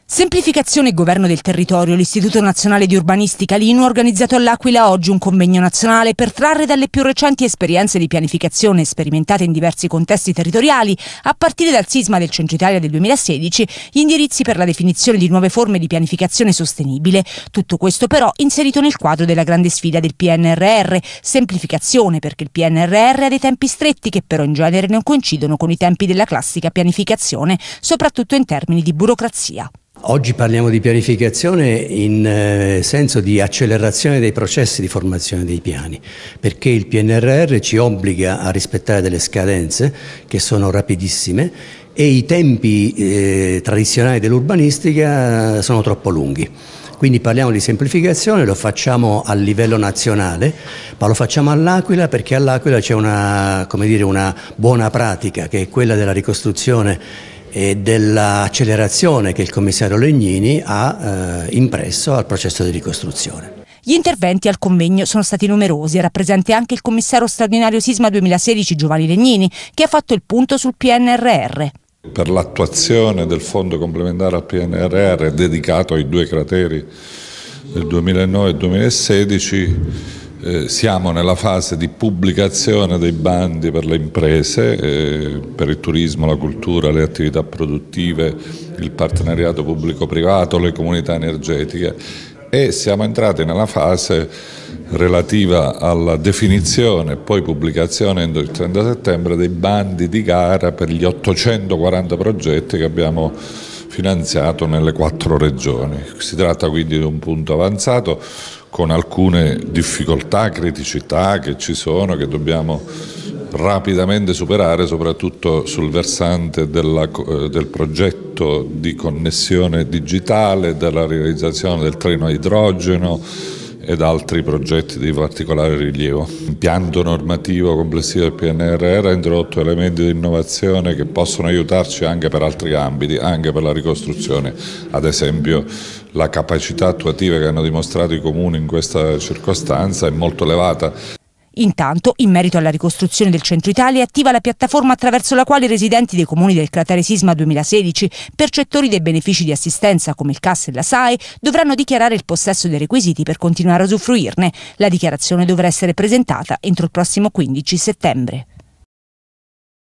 Semplificazione e governo del territorio. L'Istituto Nazionale di Urbanistica l'INU ha organizzato all'Aquila oggi un convegno nazionale per trarre dalle più recenti esperienze di pianificazione sperimentate in diversi contesti territoriali, a partire dal sisma del Centro Italia del 2016, gli indirizzi per la definizione di nuove forme di pianificazione sostenibile. Tutto questo però inserito nel quadro della grande sfida del PNRR. Semplificazione perché il PNRR ha dei tempi stretti che però in genere non coincidono con i tempi della classica pianificazione, soprattutto in termini di burocrazia. Oggi parliamo di pianificazione in senso di accelerazione dei processi di formazione dei piani, perché il PNRR ci obbliga a rispettare delle scadenze che sono rapidissime e i tempi tradizionali dell'urbanistica sono troppo lunghi. Quindi parliamo di semplificazione, lo facciamo a livello nazionale, ma lo facciamo all'Aquila perché all'Aquila c'è una buona pratica che è quella della ricostruzione e dell'accelerazione che il commissario Legnini ha impresso al processo di ricostruzione. Gli interventi al convegno sono stati numerosi, era presente anche il commissario straordinario Sisma 2016 Giovanni Legnini, che ha fatto il punto sul PNRR. Per l'attuazione del fondo complementare al PNRR dedicato ai due crateri del 2009 e 2016 siamo nella fase di pubblicazione dei bandi per le imprese, per il turismo, la cultura, le attività produttive, il partenariato pubblico-privato, le comunità energetiche e siamo entrati nella fase relativa alla definizione e poi pubblicazione entro il 30 settembre dei bandi di gara per gli 840 progetti che abbiamo finanziato nelle 4 regioni. Si tratta quindi di un punto avanzato con alcune difficoltà, criticità che ci sono, che dobbiamo rapidamente superare, soprattutto sul versante del progetto di connessione digitale, della realizzazione del treno a idrogeno ed altri progetti di particolare rilievo. L'impianto normativo complessivo del PNRR ha introdotto elementi di innovazione che possono aiutarci anche per altri ambiti, anche per la ricostruzione, ad esempio la capacità attuativa che hanno dimostrato i comuni in questa circostanza è molto elevata. Intanto, in merito alla ricostruzione del Centro Italia, è attiva la piattaforma attraverso la quale i residenti dei comuni del cratere sisma 2016, percettori dei benefici di assistenza come il CAS e la SAE, dovranno dichiarare il possesso dei requisiti per continuare a usufruirne. La dichiarazione dovrà essere presentata entro il prossimo 15 settembre.